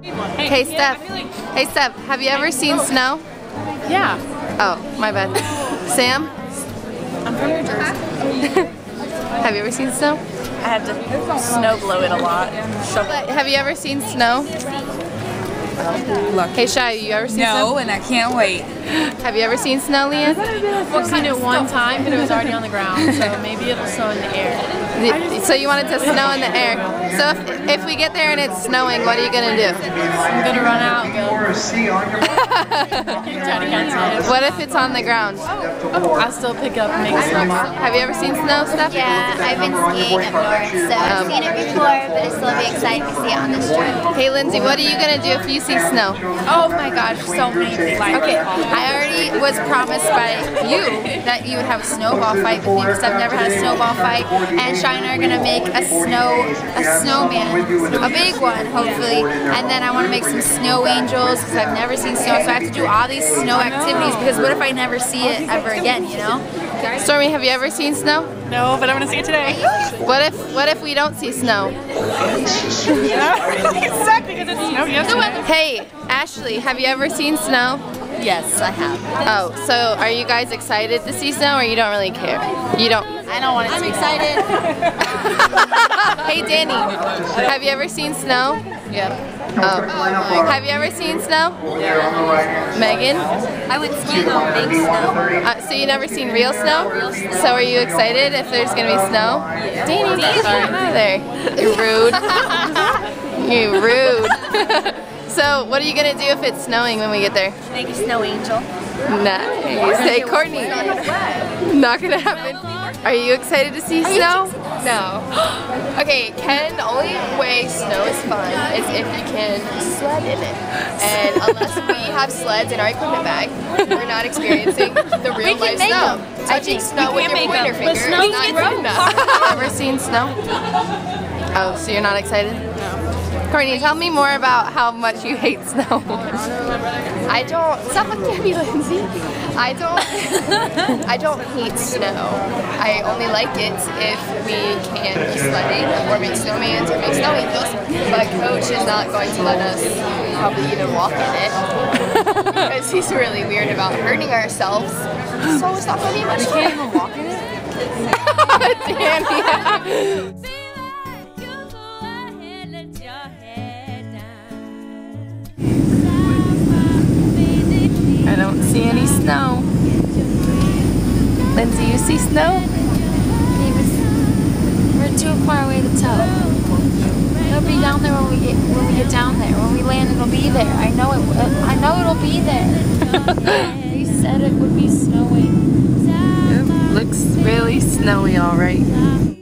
Hey Steph. Hey Steph, have you ever seen snow? Yeah. Oh, my bad. Sam? I'm from New Jersey. Have you ever seen snow? I had to snow blow it a lot. Have you ever seen snow? Hey Shai, you ever seen snow? No, and I can't wait. Have you ever seen snow, Leanne? I've seen it one time, but it was already on the ground, so maybe it'll snow in the air. So you want it to snow in the air. So if we get there and it's snowing, what are you going to do? I'm going to run out and go. Try to catch it. What if it's on the ground? I'll still pick up and make a snowball. Have you ever seen snow, Steph? Yeah, I've been skiing up north, so I've seen it before, but it'll still be exciting to see it on this trip. Hey Lindsay, what are you going to do if you see snow? Oh my gosh, so many things. Okay, I already was promised by you that you would have a snowball fight with me because I've never had a snowball fight, and Shai and I are going to make a snowman, a big one hopefully, and then I want to make some snow angels because I've never seen snow, so I have to do all these snow activities because what if I never see it ever again, you know? Stormy, have you ever seen snow? No, but I'm going to see it today. What if we don't see snow? Exactly, because it snowed yesterday. Hey, Ashley, have you ever seen snow? Yes, I have. Oh, so are you guys excited to see snow or you don't really care? You don't? I don't want it to be excited. Hey Danny, have you ever seen snow? Yeah. Oh. Have you ever seen snow? Yeah. Megan? I went skiing on big snow. So you never seen real snow? So are you excited if there's going to be snow? Yeah. Danny, get out of there. You're rude. You're rude. So what are you going to do if it's snowing when we get there? Make a snow angel. Nice. Hey Courtney. Not going to happen. Are you excited to see snow? No. Okay, Ken, the only way snow is fun is if you can sled in it. And unless we have sleds in our equipment bag, we're not experiencing the real life snow. Touching snow with your pointer finger is not good enough. Ever seen snow? Oh, so you're not excited? No. Courtney, tell me more about how much you hate snow. I don't, stop looking at me, Lindsay. I don't hate snow. I only like it if we can be sledding or make snowmans or make snow angels. But Coach is not going to let us probably even walk in it because he's really weird about hurting ourselves. So it's not going to be much fun. We can't even walk in it? Danny. I don't see any snow. Lindsay, you see snow? We're too far away to tell. It'll be down there when we get down there. When we land, it'll be there. I know it'll be there. You said it would be snowing. It looks really snowy, all right.